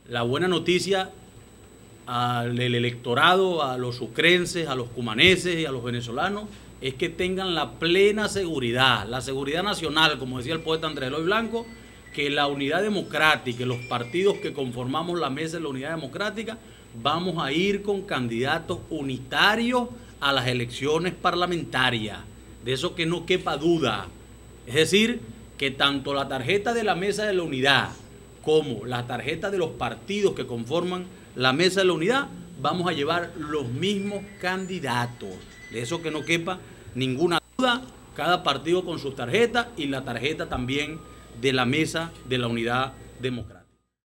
La buena noticia al electorado, a los sucrenses, a los cumaneses y a los venezolanos es que tengan la plena seguridad, la seguridad nacional, como decía el poeta Andrés Eloy Blanco, que la unidad democrática, los partidos que conformamos la mesa de la unidad democrática, vamos a ir con candidatos unitarios a las elecciones parlamentarias. De eso que no quepa duda. Es decir, que tanto la tarjeta de la mesa de la unidad como la tarjeta de los partidos que conforman la mesa de la unidad, vamos a llevar los mismos candidatos. De eso que no quepa ninguna duda, cada partido con su tarjeta y la tarjeta también de la mesa de la unidad democrática.